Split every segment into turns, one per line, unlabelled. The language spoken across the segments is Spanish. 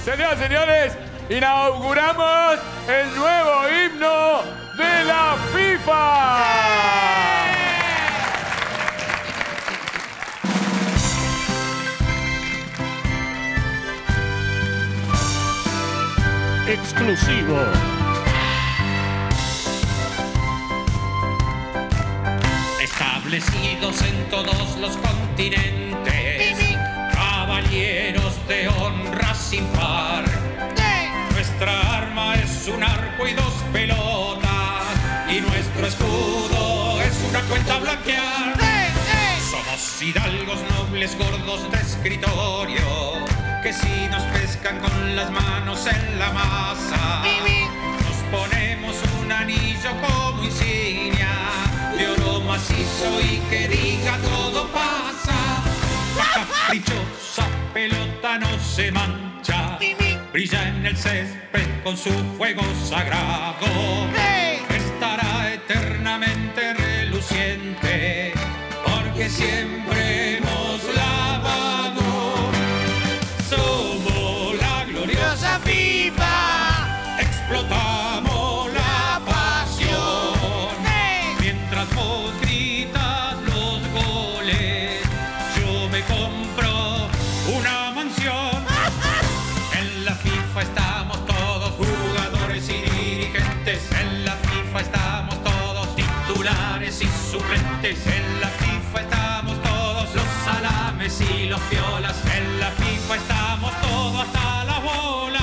Señoras y señores, inauguramos el nuevo himno de la FIFA.
Exclusivo.
Establecidos en todos los continentes, caballeros de honra sin par. Nuestra arma es un arco y dos pelotas, y nuestro escudo es una cuenta a blanquear. Somos hidalgos nobles gordos de escritorio, que si nos pescan con las manos en la masa, nos ponemos un anillo como insignia de oro macizo y que diga todo pasa. La caprichosa pelota no se mancha, brilla en el césped con su fuego sagrado. Estará eternamente reluciente, porque siempre hemos lavado. Somos la gloriosa FIFA, explotamos la pasión. Mientras vos gritas los goles, yo me compro una mansión. En la FIFA estamos todos, jugadores y dirigentes. En la FIFA estamos todos, titulares y suplentes. En la FIFA estamos todos, los salames y los piolas. En la FIFA estamos todos hasta las bolas.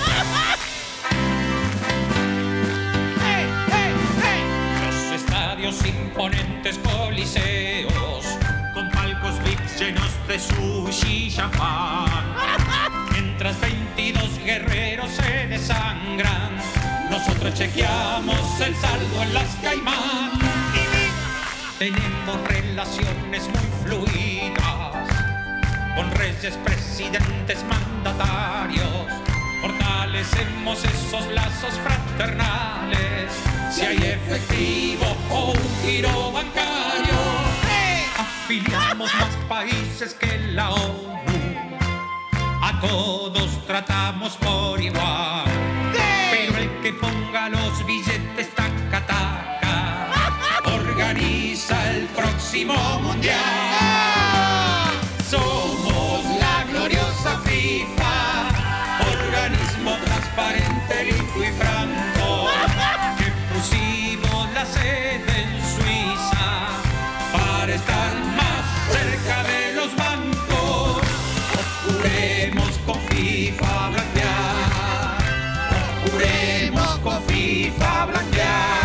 Los estadios imponentes coliseos, con palcos VIPs llenos de sushi y champán. Mientras 22 guerreros se desangran, nosotros chequeamos el saldo en las Caimán. Tenemos relaciones muy fluidas con reyes, presidentes, mandatarios. Fortalecemos esos lazos fraternales si hay efectivo o un giro bancario. Afiliamos más países que la ONU, a todos tratamos por igual. Pero el que ponga los billetes taca taca organiza el próximo mundial. Somos la gloriosa FIFA, organismo transparente, limpio y franco, que pusimos la sede en Suiza para estar más cerca de los bancos. Juremos con FIFA blanquear, juremos con FIFA blanquear.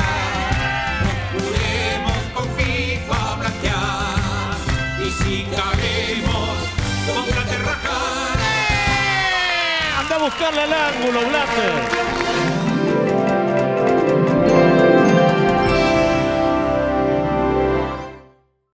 Anda a buscarle al ángulo, Blatter.